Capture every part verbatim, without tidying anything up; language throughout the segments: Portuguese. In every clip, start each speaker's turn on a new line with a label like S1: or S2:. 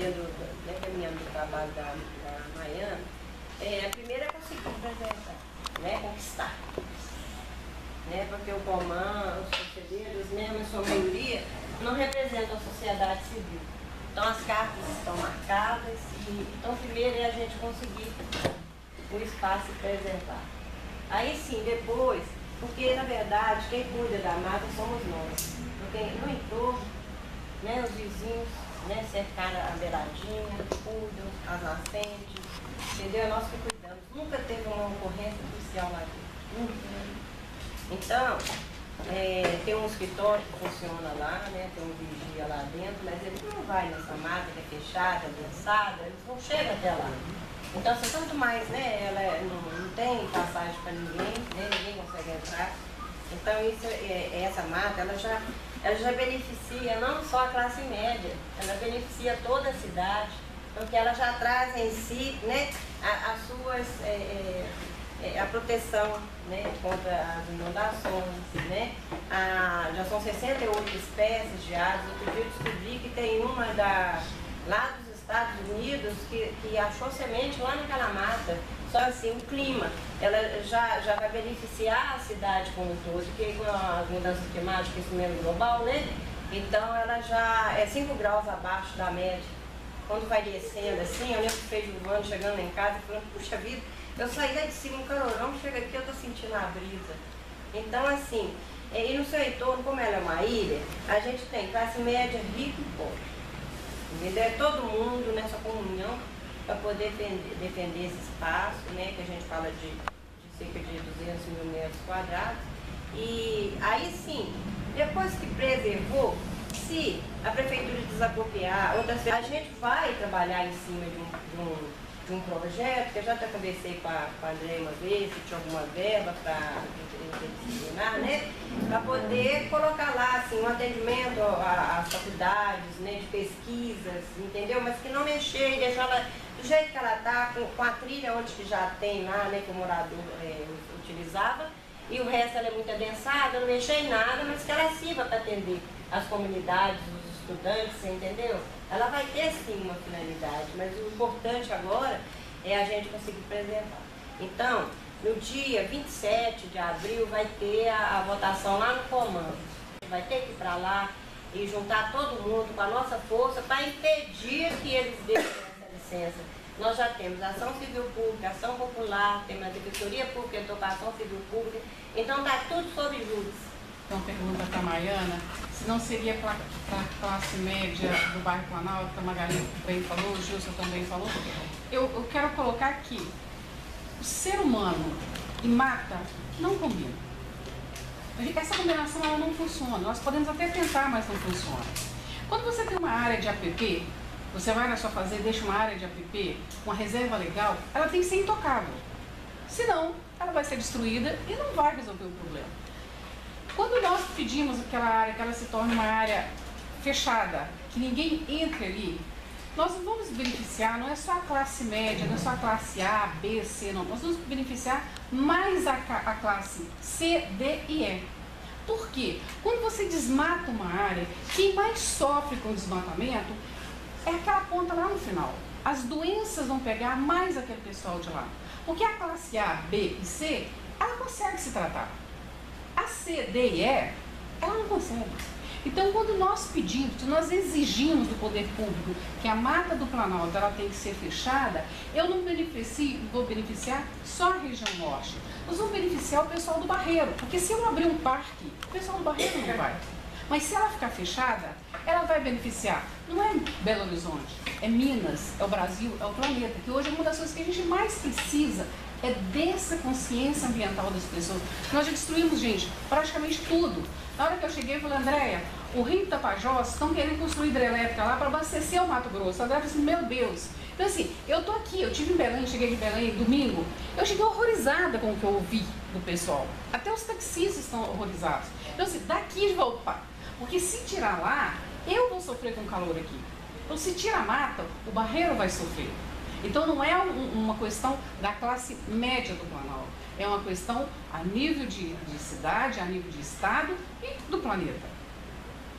S1: tendo, né, caminhando do trabalho da, da Maiana, é, a primeira é conseguir preservar, né, conquistar. Né, porque o Comã, os conselheiros, mesmo em sua maioria, não representam a sociedade civil. Então as cartas estão marcadas e então primeiro é a gente conseguir o espaço e preservar. Aí sim, depois, porque na verdade quem cuida da mata somos nós. Porque no entorno, né, os vizinhos, né, cercaram a beiradinha, cuidam, as nascentes, entendeu? Nós que cuidamos. Nunca teve uma ocorrência policial lá dentro. Nunca. Então, é, tem um escritório que funciona lá, né, tem um vigia lá dentro, mas ele não vai nessa mata que é fechada, adensada, eles não chegam até lá. Então, se tanto mais, né, ela não, não tem passagem para ninguém, né, ninguém consegue entrar. Então, isso, é, essa mata, ela já, ela já beneficia não só a classe média, ela beneficia toda a cidade, porque ela já traz em si, né, a, as suas... É, é, a proteção, né, contra as inundações, né? A, já são sessenta e oito espécies de aves. Outro dia eu descobri que tem uma da, lá dos Estados Unidos que, que achou semente lá naquela mata. Só assim, o clima, ela já, já vai beneficiar a cidade como um todo, porque com as mudanças climáticas, isso mesmo global, né? Então ela já é cinco graus abaixo da média. Quando vai descendo assim, eu lembro que fez o ano chegando em casa e falando, puxa vida, eu saí lá de cima, um calorão, chega aqui, eu tô sentindo a brisa. Então, assim, e no seu entorno, como ela é uma ilha, a gente tem classe média, rica e pobre. Entendeu? É todo mundo nessa comunhão para poder defender, defender esse espaço, né, que a gente fala de, de cerca de duzentos mil metros quadrados. E aí sim, depois que preservou, se a prefeitura desapropriar, outras vezes, a gente vai trabalhar em cima de um, de um de um projeto, que eu já até conversei com a, com a André uma vez, se tinha alguma verba para interdisciplinar, né? Para poder colocar lá, assim, um atendimento às faculdades, né, de pesquisas, entendeu? Mas que não mexer e deixar ela do jeito que ela está, com, com a trilha onde que já tem lá, né, que o morador é, utilizava, e o resto ela é muito adensada, não mexer em nada, mas que ela sirva para atender as comunidades, os estudantes, você entendeu? Ela vai ter sim uma finalidade, mas o importante agora é a gente conseguir preservar. Então, no dia vinte e sete de abril vai ter a, a votação lá no comando. Vai ter que ir para lá e juntar todo mundo com a nossa força para impedir que eles dêem essa licença. Nós já temos ação civil pública, ação popular, temos a Defensoria Pública, Educação Civil Pública, então está tudo sob júdice.
S2: Então, pergunta para a Maiana, se não seria para a classe média do bairro Planalto, que a Magali bem falou, o Gilson também falou, eu, eu quero colocar aqui, o ser humano e mata não combinam. Essa combinação ela não funciona, nós podemos até tentar, mas não funciona. Quando você tem uma área de A P P, você vai na sua fazenda, deixa uma área de A P P, uma reserva legal, ela tem que ser intocável. Senão, ela vai ser destruída e não vai resolver o problema. Quando nós pedimos aquela área que ela se torne uma área fechada, que ninguém entre ali, nós não vamos beneficiar, não é só a classe média, não é só a classe A, B, C, não. Nós vamos beneficiar mais a, a classe C, D e E. Por quê? Quando você desmata uma área, quem mais sofre com o desmatamento é aquela ponta lá no final. As doenças vão pegar mais aquele pessoal de lá. Porque a classe A, B e C, ela consegue se tratar. A C, D e E, ela não consegue. Então, quando nós pedimos, nós exigimos do poder público que a mata do Planalto ela tem que ser fechada, eu não beneficio, vou beneficiar só a região norte. Nós vamos beneficiar o pessoal do Barreiro, porque se eu abrir um parque, o pessoal do Barreiro não vai. Mas se ela ficar fechada, ela vai beneficiar. Não é Belo Horizonte, é Minas, é o Brasil, é o planeta, que hoje é uma das coisas que a gente mais precisa. É dessa consciência ambiental das pessoas. Nós já destruímos, gente, praticamente tudo. Na hora que eu cheguei, eu falei, Andréia, o Rio Tapajós estão querendo construir hidrelétrica lá para abastecer o Mato Grosso. A Andréia falou assim, meu Deus. Então assim, eu tô aqui, eu tive em Belém, cheguei de Belém domingo, eu cheguei horrorizada com o que eu ouvi do pessoal. Até os taxistas estão horrorizados. Então assim, daqui de volta, porque se tirar lá, eu vou sofrer com calor aqui. Então se tira a mata, o Barreiro vai sofrer. Então não é um, uma questão da classe média do Planalto, é uma questão a nível de, de cidade, a nível de estado e do planeta.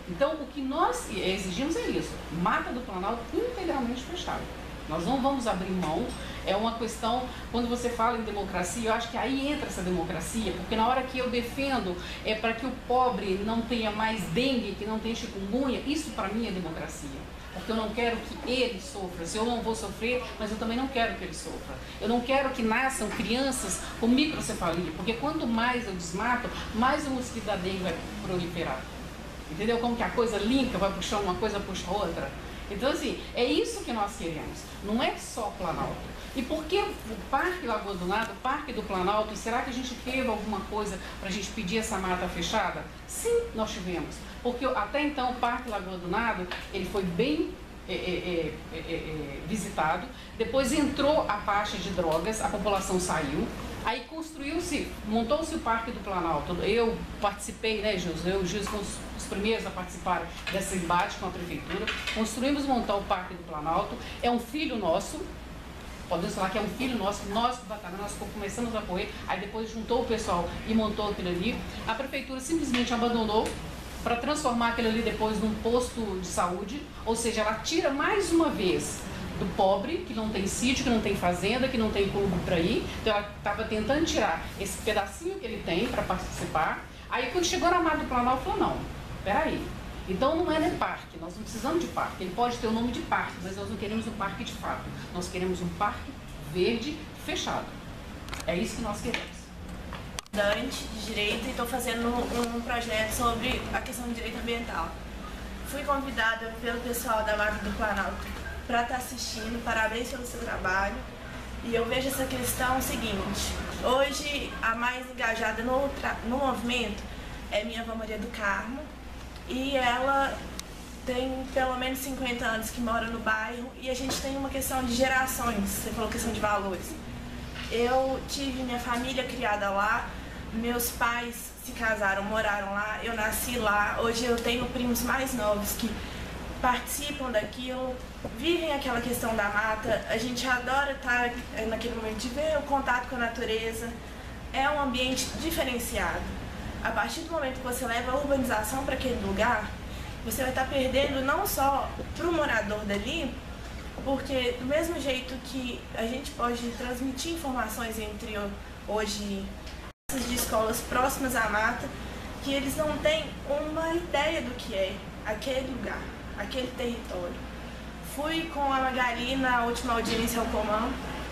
S2: Então, o que nós exigimos é isso, Mata do Planalto integralmente fechada. Nós não vamos abrir mão, é uma questão, quando você fala em democracia, eu acho que aí entra essa democracia, porque na hora que eu defendo é para que o pobre não tenha mais dengue, que não tenha chikungunya, isso para mim é democracia. Porque eu não quero que ele sofra, se eu não vou sofrer, mas eu também não quero que ele sofra. Eu não quero que nasçam crianças com microcefalia, porque quanto mais eu desmato, mais o mosquito da dengue vai proliferar. Entendeu? Como que a coisa linka, vai puxando uma coisa, puxa outra. Então, assim, é isso que nós queremos. Não é só Planalto. E por que o Parque Lagoa do Nado, o Parque do Planalto, será que a gente teve alguma coisa para a gente pedir essa mata fechada? Sim, nós tivemos. Porque até então o Parque Lagoa do Nado, ele foi bem é, é, é, é, visitado. Depois entrou a faixa de drogas, a população saiu. Aí construiu-se, montou-se o Parque do Planalto. Eu participei, né, Gilson? Eu e o Gilson fomos os primeiros a participar desse embate com a prefeitura. Construímos montar o Parque do Planalto. É um filho nosso, podemos falar que é um filho nosso, nós do Batalhão, nós começamos a apoiar, aí depois juntou o pessoal e montou aquilo ali. A prefeitura simplesmente abandonou para transformar aquilo ali depois num posto de saúde, ou seja, ela tira mais uma vez do pobre, que não tem sítio, que não tem fazenda, que não tem clube para ir. Então ela estava tentando tirar esse pedacinho que ele tem para participar. Aí quando chegou na Mata do Planalto, falou, não, peraí, então não é nem parque, nós não precisamos de parque. Ele pode ter o nome de parque, mas nós não queremos um parque de fato. Nós queremos um parque verde fechado. É isso que nós queremos.
S3: Estudante de Direito e estou fazendo um projeto sobre a questão do direito ambiental. Fui convidada pelo pessoal da Mata do Planalto para estar assistindo, parabéns pelo seu trabalho. E eu vejo essa questão seguinte, hoje a mais engajada no, no movimento é minha avó Maria do Carmo, e ela tem pelo menos cinquenta anos que mora no bairro, e a gente tem uma questão de gerações, você falou questão de valores. Eu tive minha família criada lá, meus pais se casaram, moraram lá, eu nasci lá, hoje eu tenho primos mais novos que participam daquilo, vivem aquela questão da mata, a gente adora estar naquele momento de ver o contato com a natureza, é um ambiente diferenciado. A partir do momento que você leva a urbanização para aquele lugar, você vai estar perdendo não só para o morador dali, porque do mesmo jeito que a gente pode transmitir informações entre hoje de escolas próximas à mata, que eles não têm uma ideia do que é aquele lugar, aquele território. Fui com a Magali na última audiência ao Comã,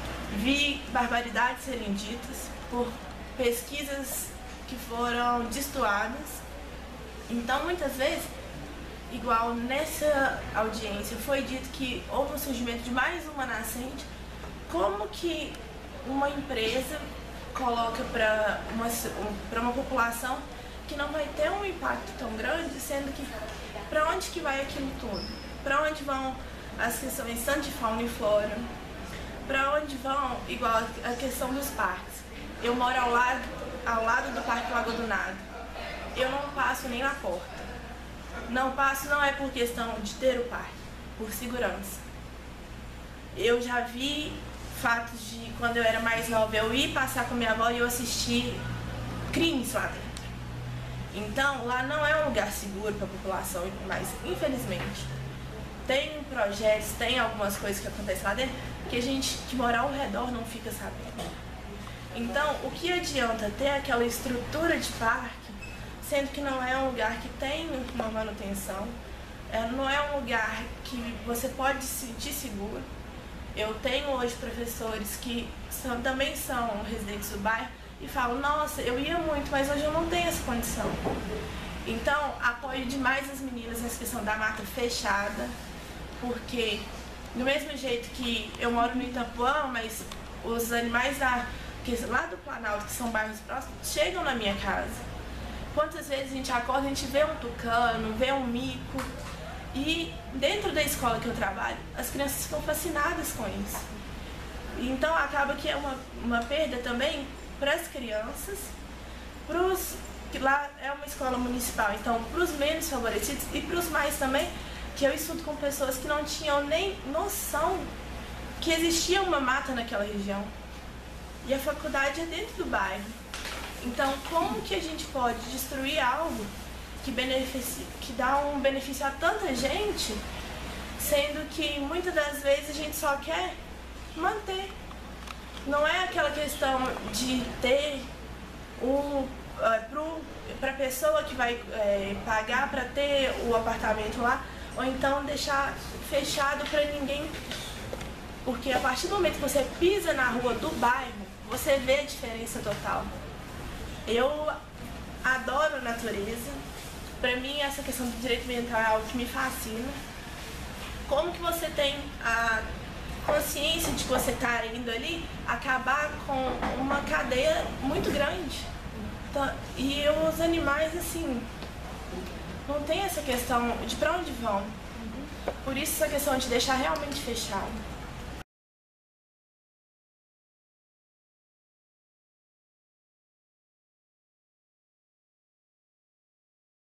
S3: vi barbaridades serem ditas por pesquisas que foram destoadas. Então, muitas vezes, igual nessa audiência, foi dito que houve um surgimento de mais uma nascente. Como que uma empresa coloca para uma, para uma população que não vai ter um impacto tão grande, sendo que para onde que vai aquilo tudo? Para onde vão as questões tanto de fauna e flora? Para onde vão, igual a questão dos parques? Eu moro ao lado, ao lado do Parque Lagoa do Nado. Eu não passo nem na porta. Não passo não é por questão de ter o parque, por segurança. Eu já vi fatos de quando eu era mais nova, eu ir passar com minha avó e eu assistir crimes lá dentro. Então, lá não é um lugar seguro para a população, mas infelizmente tem projetos, tem algumas coisas que acontecem lá dentro que a gente que mora ao redor não fica sabendo. Então, o que adianta ter aquela estrutura de parque, sendo que não é um lugar que tem uma manutenção, não é um lugar que você pode se sentir seguro. Eu tenho hoje professores que são, também são residentes do bairro e falam, nossa, eu ia muito, mas hoje eu não tenho essa condição. Então, apoio demais as meninas nessa questão da mata fechada, porque do mesmo jeito que eu moro no Itapuã, mas os animais da, que, lá do Planalto, que são bairros próximos, chegam na minha casa. Quantas vezes a gente acorda, a gente vê um tucano, vê um mico. E dentro da escola que eu trabalho, as crianças ficam fascinadas com isso. Então acaba que é uma, uma perda também para as crianças, pros, que lá é uma escola municipal, então para os menos favorecidos e para os mais também, que eu estudo com pessoas que não tinham nem noção que existia uma mata naquela região. E a faculdade é dentro do bairro. Então como que a gente pode destruir algo que, beneficia, que dá um benefício a tanta gente, sendo que muitas das vezes a gente só quer manter. Não é aquela questão de ter um para a pessoa que vai é, pagar para ter o apartamento lá, ou então deixar fechado para ninguém. Porque a partir do momento que você pisa na rua do bairro, você vê a diferença total. Eu adoro a natureza. Para mim, essa questão do direito ambiental é algo que me fascina. Como que você tem a consciência de que você está indo ali acabar com uma cadeia muito grande? Então, e os animais, assim, não tem essa questão de para onde vão. Por isso, essa questão de deixar realmente fechado.